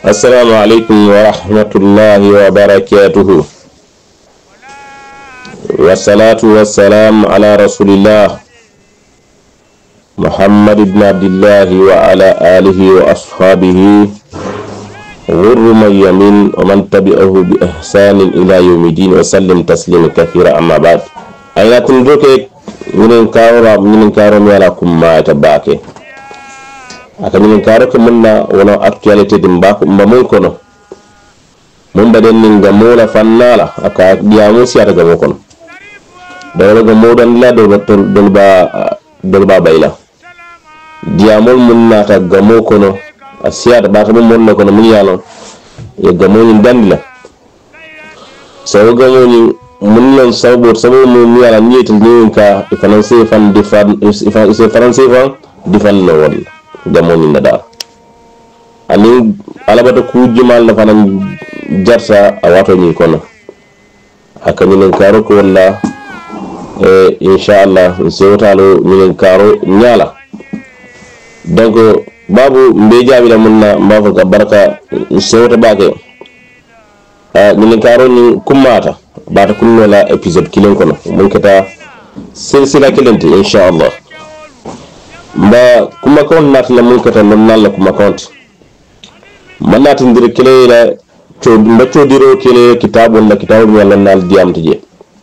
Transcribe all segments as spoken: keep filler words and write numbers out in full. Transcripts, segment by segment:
السلام عليكم ورحمة الله وبركاته والصلاة والسلام على رسول الله محمد بن عبد الله وعلى آله وأصحابه غر من يمين ومن تبعه بإحسان إلى يوم الدين وسلم تسليما كثيرا. أما بعد أين تندرك من كارو من كارو ميراكم ما يتباكي aka min karo ke munna wono actualité de mbako mbamon kono mun baden nin gamola fannala aka diamu siata gamo kono dawla gamo dan la do dol ba dol ba bayla diamol munna ta gamo kono asiata ba tam mon kono mun yalo e gamo ni dandila so gamo ni mun non sabo sabo mun yala ni til ni ka e français fan de fan e français fan di fan no wala gamoni nada ani alabata ku jumal na fanan jarta a wato ni kono haka ni karo ko walla e insha Allah sewtalo ni karo nyala donc babu mbe jabi la munna mbafo ka baraka sewta bake a ni karo ni kumata bata kunno la episode kilen kono mun kata silsila kilenti insha Allah mba kuma kon nat la mun kata non nalla kuma konti man natin dir kele la to mba to diro kele kitabu la kitabu wala nal diam tije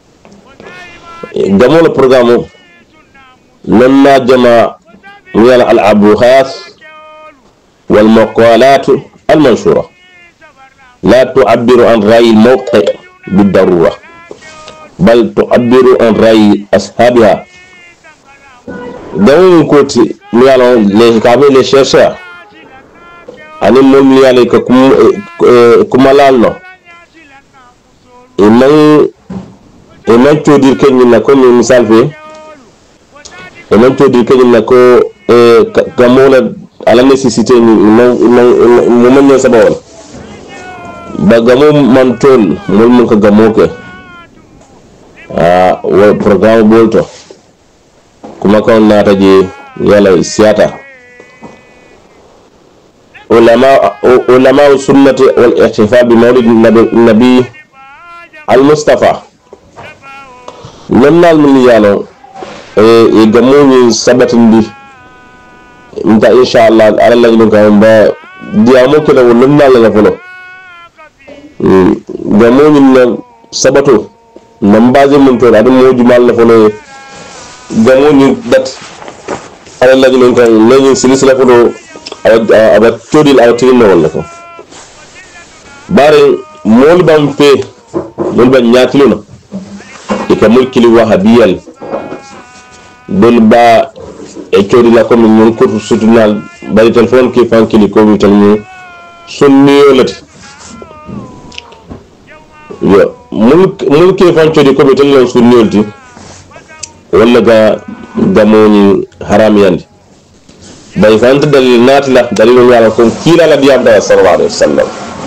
gamo le programme non na jama wala al abuhat wal maqalat al manshura la tu'abbiru an ra'y al mawqi bid darura bal tu'abbiru an ra'y ashabiha dawon koti miyalo le kabe le chercheur ani mom miyale ka kum kuma lalno e man e man to dir kenni na ko misal fe e man to dir kenni na ko e gamola ala nécessité ni mo man ne sabawol ba gamo man tol mol mun ka gamo ke ah wa programme bolto kuma kan nata je yala siyata ulama ulama sunnati wal ihtifal bi mawlid nabi al mustafa nannal min yalo e gamu ni sabatindi inta insha Allah ala lañu ko ba diamo ko la nannal la folo gamu ni sabato nambaje mun to adu moju mal la folo gamo ni dat ala la ñu ko lañu silsila ko do aba todil awtin no wala ko bare mol bam fe mol ban ñaatilo na e ka mulki li wahabiyal dol ba e todil la ko ñu ko sutunal bari telephone ki fan ki ko wital ñu sunni yolati yo mulk mulki fan todi ko wital la sunni yolati walla ga gamoni haram yandi bay fant dalil natla dalil wala ko kila la diyam da sallallahu alaihi wasallam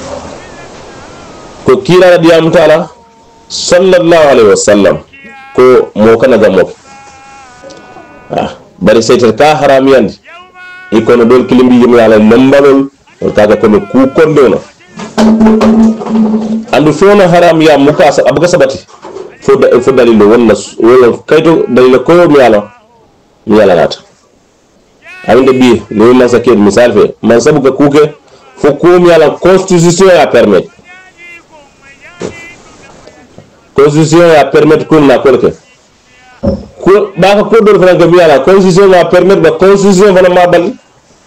ko kila la diyam tala sallallahu alaihi wasallam ko mo kana gamo ah bari setel ka haram yandi ikono dol kilimbi yim yalla lambalol kaga ko ku kondono andu fona haram ya mukasa abuga sabati fo dalil wonna wala kayto dalil ko mi yalla mi yalla nata awinde bi no ma saké misal fe man sabu ka kuke fo ko mi yalla constitution ya permettre constitution ya permettre ko na ko ke ko ba ka ko do franco mi yalla constitution ya permettre ba constitution fana ma bal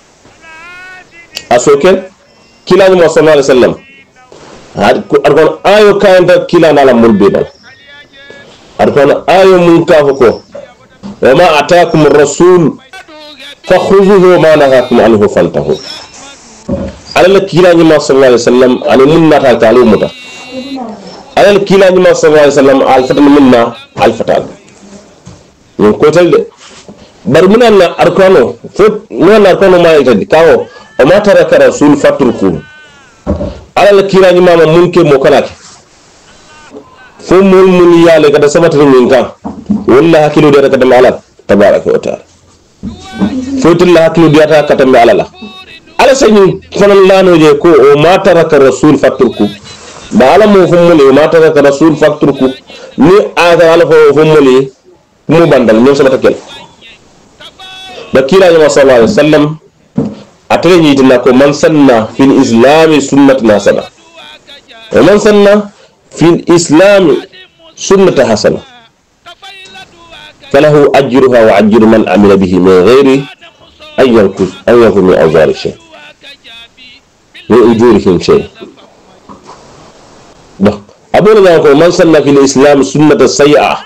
asoke kila ni sallallahu alaihi wasallam had ko argon ayo kayanda kila na la mulbe dal arkono ayo mun kafo ko wama ataakum ar-rasul fakhuzuhu ma nahakum anhu fantahu alal kila ni sallallahu alaihi wasallam ani mun nata talu muta alal kila ni sallallahu alaihi wasallam al fatan minna al fatal ni ko talde bar munan arkono fo munan arkono ma yitadi kawo wama taraka rasul fatruku alal kila ni mama munke mo kalake fo mul mun yale kada sabata min kan walla hakilu de kada ala tabaraka wa taala fotul la hakilu de ta kada ala ala sañi fanan lanoje ko o ma taraka rasul fatturku ba ala mo fumole o ma taraka rasul fatturku ni ada ala fo fumole mu bandal ñoo sama takel ba kila ya sallallahu alaihi wasallam atare ni dina ko man sanna fil islam sunnatan hasana wa man sanna fil islam sunnatan hasana falahu ajruha wa ajru man amila bihi min ghairi an yankus an yakun min awzari shay min ujurihim shay ba abuna ko man sanna fil islam sunnatan sayyi'a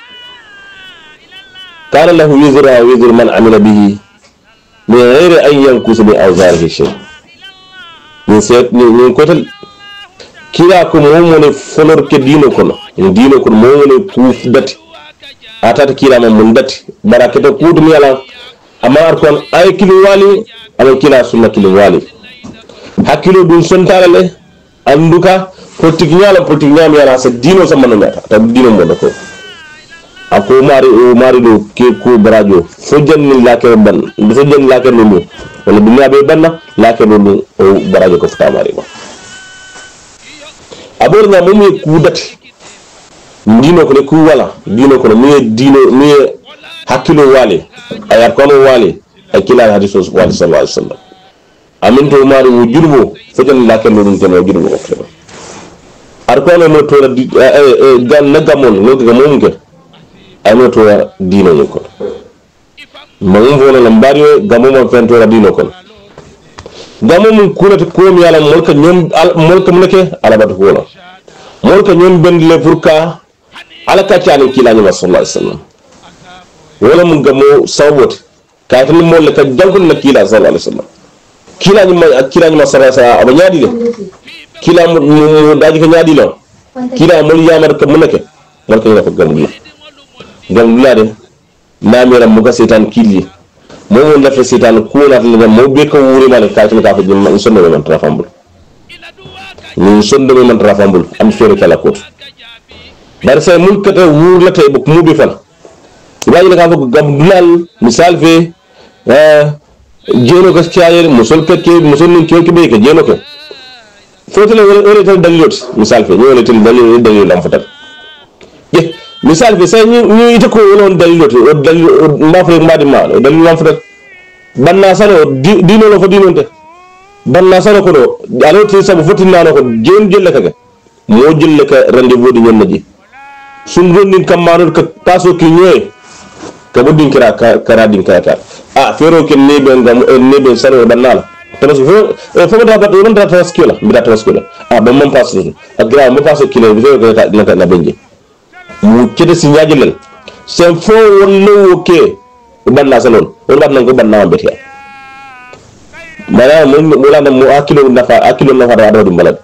kana lahu wizra wa wizru man amila bihi min ghairi an yankus min awzarihi shay min set ni kotal kila ko mo ne folor ke dino kono dino kono mo ne kuf dati atata kila ma mun dati barakata kutum yala amar kon ay kilo wali ala kila sunna kilo wali hakilo dun sontalale anduka politique nyala politique nyam yala sa dino sa manno meta ta dino mo ko ako mari o mari do ke ko barajo fo janni la ke ban fo janni la ke no wala binya be banna la ke no o barajo ko fta mari ba abor na mo mi ku dati dino ko le ku wala dino ko mi dino mi hakilo wali ayar kono wali ay kila hadisu wali sallallahu alaihi wasallam amin to mari wo jurbo fojan la ken dum tan wo jurbo ko ar kono mo to gan nagamon no gamon ke ay mo to dino ni ko mangum wona lambari gamon fen to dino ko gamon kulata ko mi yala molka ñom molka munake ala bat ko wala molka ñom bendle pour ka ala ka tiani kila ni sallallahu alaihi wasallam wala mun gamo sawbot ka tan mo le ka jankul na kila sallallahu alaihi wasallam kila ni ma kila ni ma sara sa aba nyaadi de kila mo daji ka nyaadi lo kila mo yamar ka munake wal ka na fa gamul gamul de namira mo ga setan kili mo mo la fa setan ko na le mo be ko wuri male ka tan ka fa jëm man sonno man trafambul ni sonno man trafambul am sore kala ko bar say mun kata wur la tay bu mu bi fal ibaji ka ko gam dulal misal fe euh jeno ko ciayer musol ke musol nin ke ke be ke jeno ko fotale wala tan dalilot misal fe ñole tan dalil dalil lam fatal je misal fe say ñu ita ko won dalilot o dalil ma fa mbadi ma dalil lam fatal banna sano dino lo fa dinonte banna sano ko do alo ti sabu fotina no ko jen jelle ka mo jelle ka rendez-vous di ñen ji sun gondin kam manul ka paso ki ñoy ka bodin kira kara din kara a fero ken ne ben gam ne ben saro banal tamas fo fo da bat won da taskila bi da taskila a ba mon paso ak gra mo paso kilo bi ko ta na na benje mu kede si ñaajilel sen fo won no ke banna salon won bat nan ko banna bet ya mara mo mo la mo akilo nafa akilo nafa da do balad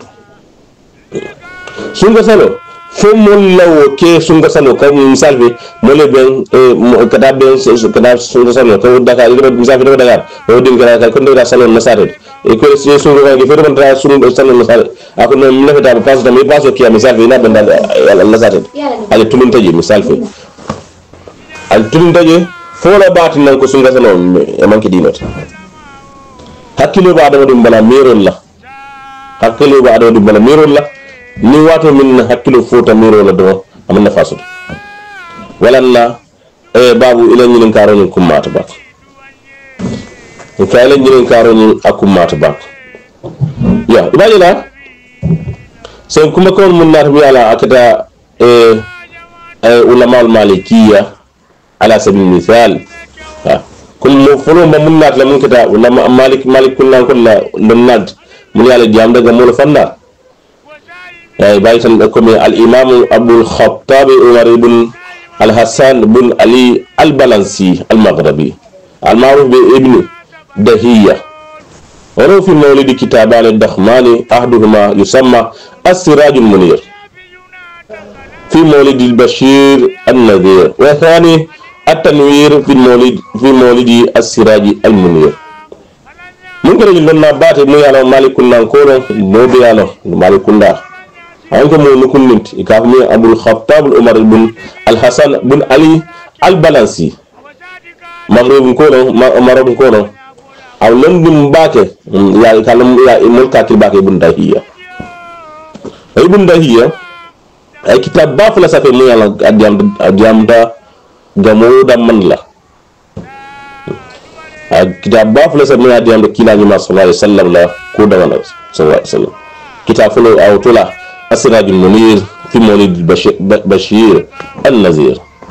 sunga salo fo mon lawo ke sunga salo ka misal be mo le ben kada ben kada sunga salo ka Dakar ile misal be Dakar o din gara ka ko nda salo na sare e ko se sunga ga fe ban tra sunga salo na sare ako no mi lafata ba pass da mi passo ki misal be na ben dal na sare ale tulun taji misal fe al tulun taji fo la bat nan ko sunga salo e manki dinot hakkilo ba da dum bala mirol la hakkilo ba da dum bala mirol la ni wato min hakkilo fota miro la do amna fasu walanna e babu ila ñin karo ñin kumata bak ka ila ñin karo ñin akumata bak ya ibaji la sen kuma ko mun nar bi ala akata e ay ulama al malikiya ala sabil misal ha kum mo folo ma mun nar la mun kita ulama malik malik kullan kullu lunnad mun yalla jam daga mo fanna ay baytan ko mi al imam abul khattab umar ibn al hasan ibn ali al balansi al maghribi al ma'ruf bi ibn dahiya wa fi mawlid kitaban al dakhmani ahduhuma yusamma as-siraj al munir في مولد البشير النذير وثاني التنوير في المولد في مولد السراج المنير ممكن يقول لنا بات مو يالا مالك كنا نقول مو بيالا مالك كنا أنك مو نكون نمت يكافني أبو الخطاب عمر بن الحسن بن علي البلانسي مغرب كونو مغرب كونو aw londum bake ya kalam ya mulka kil bake ibn dahiya ibn dahiya ay kitab ba fala safe mu yalla adiyam adiyam da gamo da man la ay kitab ba fala safe mu adiyam da kila ni ma sallallahu alaihi wasallam la ko da wala sallallahu alaihi wasallam kitab fulo aw tula asraj munir fi mawlid bashir an-nazir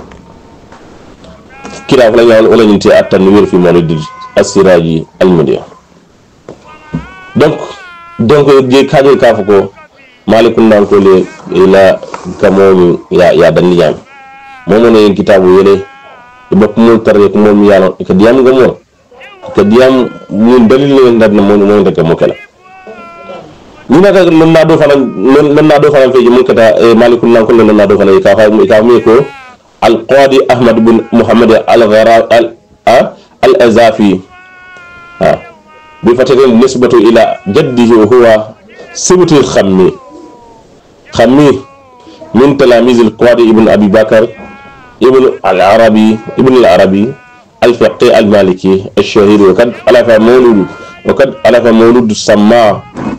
kitab fala yalla wala ni ti at-tanwir fi mawlid asiraji al-munir donc donc je kaje ka fuko malikun nan ko le ila kamomi ya ya dan yam momo ne kitabu yele ibak mu tarre ko mom yalla ko diam gamo ko diam mun dalil le ndad na mo mo daga mo kala ni na daga non na do fana non na do fana feji mun kata e malikun nan ko non na do fana ka fa ka mi ko al qadi ahmad bin muhammad al ghara al al azafi ha bi fatati nisbatu ila jaddihi huwa سبت الخمي خمي من تلاميذ القاضي ابن أبي بكر ابن العربي ابن العربي الفقيه المالكي الشهير وقد ألف مولود وقد ألف مولود السماء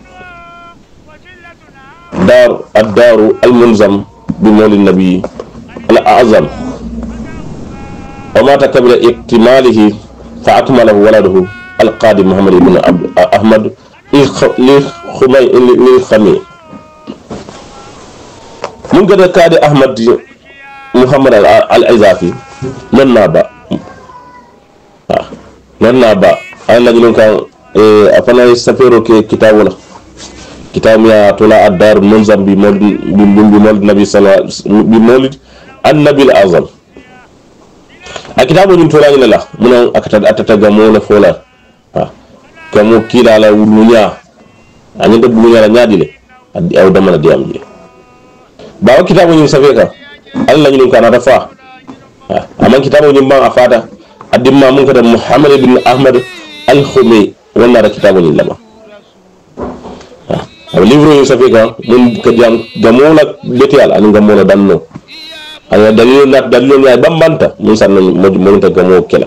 دار الدار الملزم بمولد النبي الأعظم ومات قبل اكتماله فأكمله ولده القاضي محمد بن أحمد للخمي للخمي من قد كاد أحمد محمد العزافي لن نابا لن نابا أنا نقول كان أفنى يسافروا كتابنا كتاب يا طلع الدار منظم بمولد بمولد النبي صلى الله عليه وسلم بمولد النبي الأعظم الكتاب من طلع إلى لا من أكتر أتتجمعون فولا كمو كلا على ولونيا أني تبلونيا على ناديله أو دمنا ديامي bawa kitabu ni safeka Allah ni kana rafa amma kitabu ni ban afada adimma mun kada Muhammad ibn Ahmad al-Khumi wannan da kitabu ni lama a livro ni safeka mun kadiyam gamola betial an gamola danno ay dalil nak dalil ya bambanta mun sanna mun ta gamo kala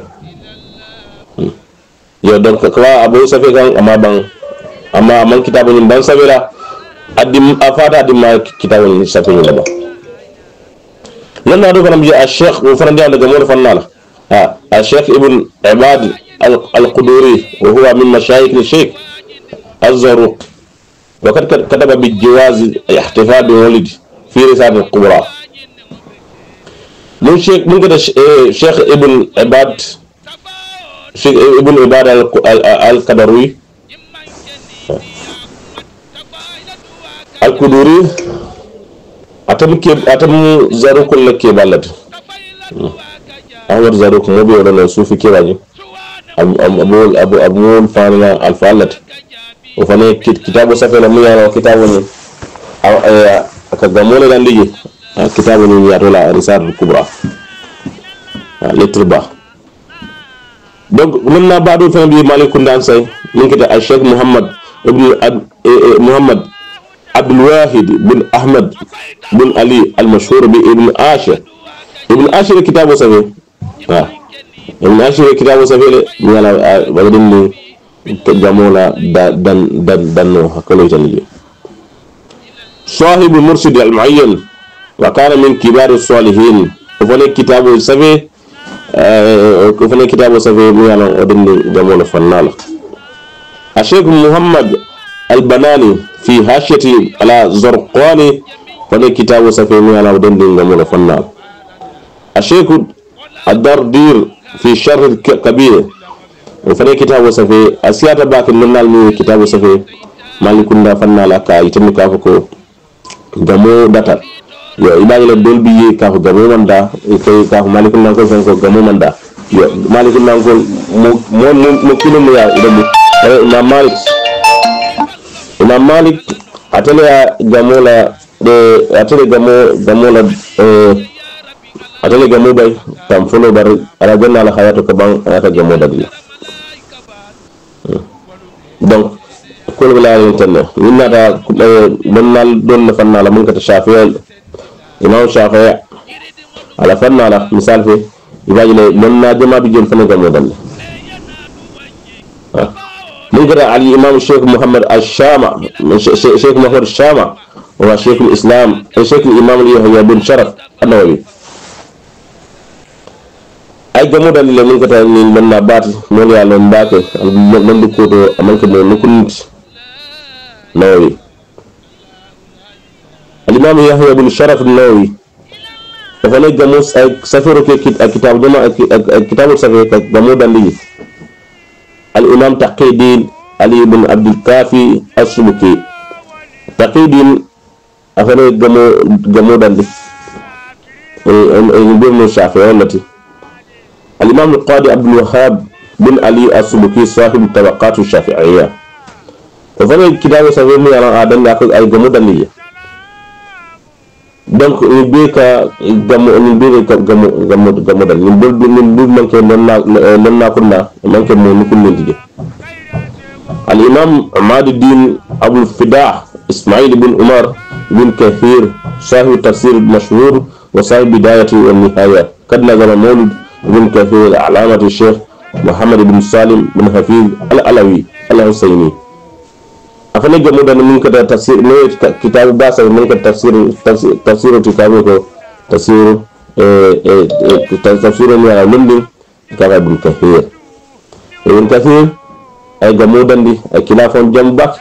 yo donc ko abu safeka amma ban amma man kitabu ni ban safela adim afada adim kitabun safin laba lan nadu fanam ji al-sheikh wa faran daga mo fanala ha al-sheikh ibn ibad al-quduri wa huwa min mashayikh al-sheikh az-zaruq wa kad kataba bi jawaz ihtifal bi walid fi risal al-kubra mun sheikh mun kada sheikh ibn ibad sheikh ibn ibad al-qadari al-Kuduri atam ke atam zarukul lake balad awar zaruk mo be wala sufi ke waji abu abu abu fana al-falat o fane kitabu safela mu yana kitabu ni aka gamole dan ligi kitabu ni ya dola risal al-kubra lettre ba donc mun na badu fa bi malikun dan say mun kita al-sheikh muhammad ibn muhammad عبد الواحد بن أحمد بن علي المشهور بابن عاشر ابن عاشر كتابه سفيه آه. ابن عاشر كتابه سفيه ميالا بدرني جمولا دن دن دنو هكذا يجني صاحب المرشد المعين وكان من كبار الصالحين وفني كتابه سفيه آه. وفني كتابه سفيه ميالا بدرني جمولا فنالا الشيخ محمد البناني في هاشية على زرقاني فني كتاب سفيني على ودندن جمول فنان الشيخ الدردير في شر الكبير وفني كتاب سفي أسيات باك النال مي كتاب سفي مالكون دا فنان لك يتم كافكو جمو داتا يو إباغي لدول بيي كافو جمو من دا كافو مالكون نانكو فنكو جمو من دا يو مالكون نانكو مو مو كيلو ميا إدبو إمام مالك Imam Malik atele gamola de atele gamo gamola eh atele gamo bay tam folo bar ala janna la hayatu ka bang ata gamo dadila donc ko la len tan minna da donnal don na fanna la mun ka shafi'i imam shafi'i ala fanna la misal fe ibaji le monna jama bi jol fanna gamo dal من قرأ على الإمام الشيخ محمد الشامع الشيخ محمد الشامع هو شيخ الإسلام شيخ الإمام يحيى بن شرف النووي أي جمود اللي من قرأ من نبات من يعلم باك من دكتور أمانك من نكون نووي الإمام يحيى بن شرف النووي فأنا جموس سفر كتاب جماعة كتاب سفر جمود اللي الإمام تقي الدين علي بن عبد الكافي السلوكي تقي الدين أفنى جمو جمو دندي ابن الشافعي التي الإمام القاضي عبد الوهاب بن علي السلوكي صاحب الطبقات الشافعية فأنا كتاب سفرني على آدم لكن أي جمو دندي donc beka gamu ni beka gamu gamu gamu dal ni bol ni bol manke non na non na kunna manke mo ni kunni dige al imam Ahmaduddin Abul Fidah Ismail bin Umar bin Kathir sahib tafsir mashhur wa sahib bidayati wa nihaya kad nazama mawlid bin Kathir alamat al-Sheikh Muhammad bin Salim bin Hafiz al-Alawi al-Husayni afane gamu dan min kada tafsir ne kitabu basa min kada tafsir tafsir tafsir kitabu ko tafsir eh eh tafsir ne ala lundi kala bin Kathir ibn Kathir ay gamu dan di ay kilafon jambak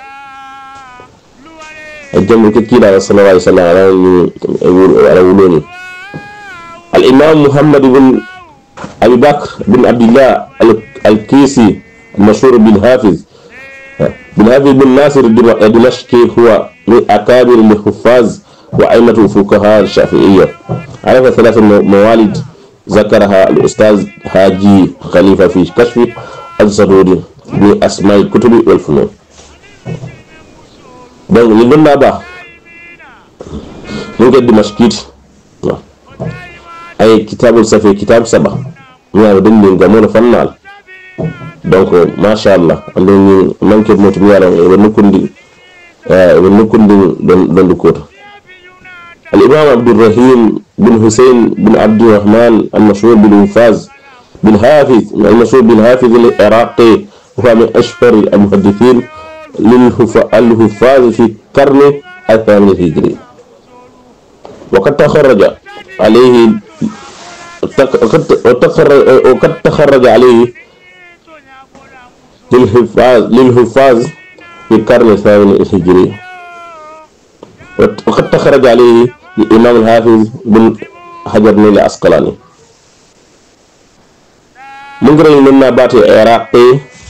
ay jamu ke kila sallallahu alaihi wasallam ala wuluni al imam Muhammad bin Abi Bakr bin Abdullah al-Kisi المشهور بالحافظ بالحافظ بن ناصر الدمشقي هو من أكابر الحفاظ وأئمة الفقهاء الشافعية عرف ثلاث موالد ذكرها الأستاذ حاجي خليفة في كشف الزروري بأسماء الكتب والفنون. donc li gën naa baax mu ngi Dimashqit ay kitabul safi kitab saba ñaar dañ leen gamoon fannaal donc masha Allah ande ni manke motu yara e nukundi e nukundi don don ko al imam Abdurrahim bin Hussein bin Abdurrahman al-mashhur bil Hufaz bil Hafiz al-mashhur bil Hafiz al-Iraqi huwa min ashhar al-muhaddithin lil Hufaz fi القرن الثامن الهجري وقد تخرج عليه وقد تخرج عليه للحفاظ للحفاظ في القرن الثامن الهجري وقد تخرج عليه الإمام الحافظ بن حجر العسقلاني من غير من نبات العراقي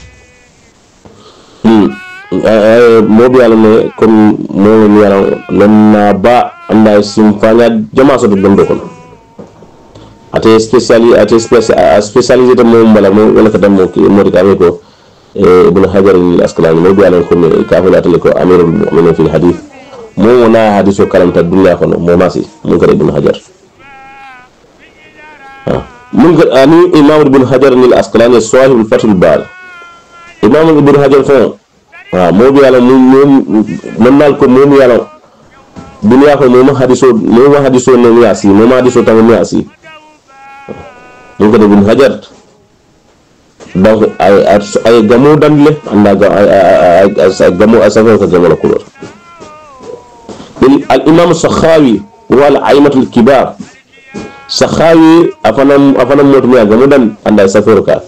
mobi ala ne comme mo ni ala lonna ba anda simfanya jama so dondo kon ate spéciali ate spécialisé de mo mbala mo wala ka dam mo ki mo ka ko ibn hajar al-asqalani mobi ala ko ka fa latale ko amirul mu'minin fil hadith mo wona hadithu kalamta dunya kono mo masi mo ko ibn hajar mun ga ani imam ibn hajar al-asqalani sahib al-fath al-bar imam ibn hajar fa waaw moo bi yàlla mu mën naal ko moom yàlla dunya ko moom hadiso moom hadiso ne yaasi moom hadiso tam yaasi ñu ko Ibn Hajar donc ay ay gamu dandle anda ga ay ay gamu asafa ko gamu ko al imam Sakhawi wal aimatul kibar Sakhawi afanam afanam motu ya gamu dan anda safar ka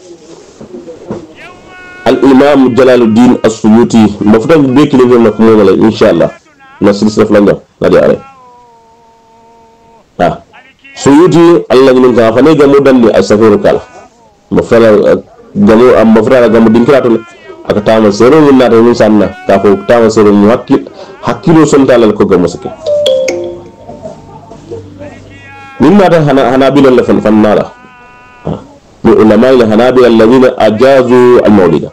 الإمام جلال الدين السيوطي مفترض بيك اللي هو مفهوم إن شاء الله نصر سلف لنا نادي عليه آه سيوطي الله من كافني جمو دني أسافر كلا مفترض جمو أم مفترض جمو دين كلا تقول أكتام سيرو من نار من سامنا كافو أكتام سيرو من حكي حكي لو سنتا للكو جمو سكي من نار هنا هنا بيل الله فن فن نارا من علماء الحنابلة الذين أجازوا المولد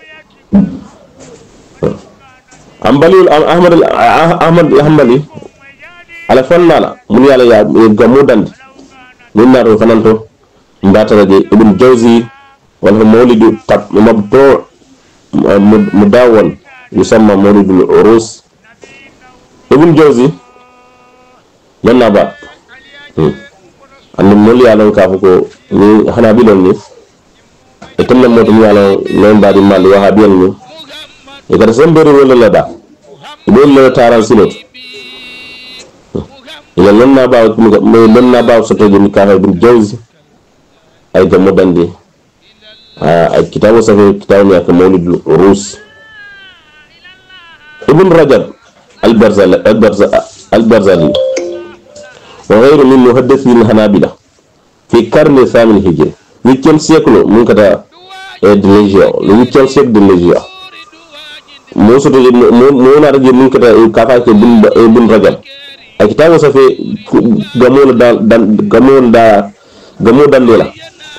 أمبلي أحمد أحمد الحنبلي على فنالا من يالا يا جمودان من نار فنانتو مباترة ابن جوزي والمولد قد مبتوع مداول يسمى مولد العروس ابن جوزي من نبات أن المولي على كافوكو ni Hanabila ni e tamna moto mi ala non badi mal wahabiyan ni e kada sembere wala la da do la taran sinot ila lonna ba mo lonna ba so to mi ka ibn jawzi ay gamo dandi ay kitabu sa kitabu ya mawlid rus ibn rajab al-barzali al-barzali wa ghayru min muhaddithin hanabila fi qarni thamin hijri huitième siècle mun kata e de légia le huitième siècle de légia mo so to mo na rajab mun kata ka ka ke bin bin rajab ay kitabu sa fe gamo da gamo da gamo dande la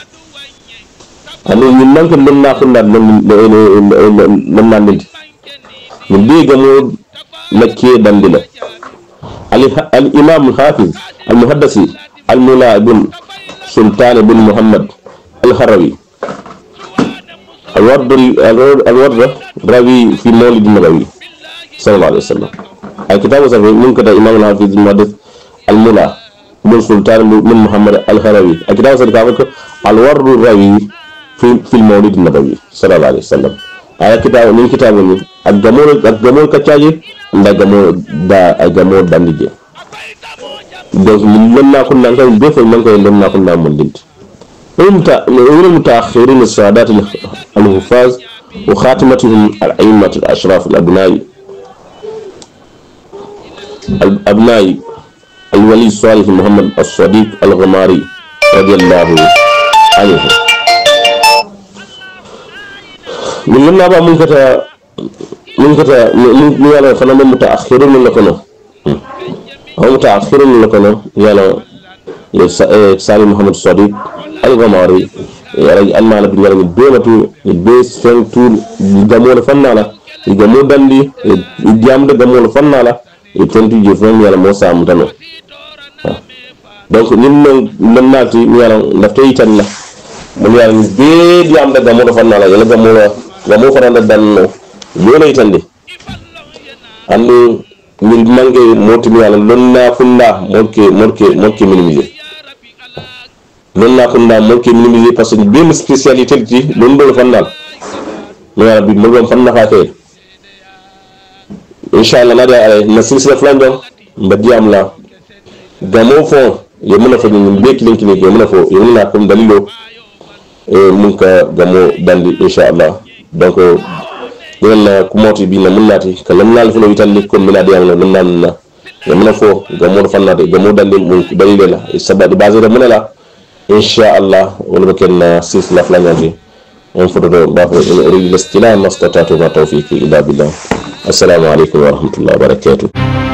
ani ñun nank mën na ko ndal mën na nit ñu bi gamo lakke dande la al imam al hafiz al muhaddisi al mula ibn sultan ibn muhammad al harawi al ward al ward rawi fi mawlid nabawi sallallahu alaihi wasallam ay kitabu sa mun kada imam al hafiz al muhaddis al mula ibn sultan ibn muhammad al harawi ay kitabu sa ka al ward rawi في في المولد النبوي صلى الله عليه وسلم على كتاب من كتاب من الجمهور الجمهور كتاجي nda gamo da ay gamo dandije donc min na ko nan kay defal man kay dem na ko na mon dint umta ulul mutaakhirin as-sadat al-hufaz wa khatimatuhum al-a'immat al-ashraf al-abnai al-abnai al-wali salih muhammad as-sadiq al-ghamari radiyallahu anhu min lamna ba mun kata mun kata mun yala fana mun mutaakhirun min lakono aw mutaakhirun min lakono yala ya Salim Muhammad Sadiq al-Ghamari yala almala bi yala dematu be sentul gamol fannala gamo dandi diamde gamol fannala e tentu je fon yala mo sam tano donc nin non nati yala lafto yitanna mun yala be diamde gamol fannala yala gamol gamo faranda danno yona itande andu min mangue motimi ala lonna funda morke morke morke minimiser lonna funda morke minimiser parce que bien spécialité ti don do fandal no yara bi mo fanna fa kay inshallah nada ala na silsila flando mbadiam la gamo fo ye mona fa ni bek linki ni ye mona fo ye mona ko dalilo e mun ka gamo dandi inshallah donc yalla ko moti bi na munnati kalam nal fulo witalli ko mina de yalla non nan ya mona fo gamo fannade gamo dalli mun dalile la e sabadi basé de munala insha Allah wala ken silsila flanyati on fodo do ba ko ri lestila mastatatu ma tawfiqi illa billah assalamu alaykum wa rahmatullahi wa barakatuh.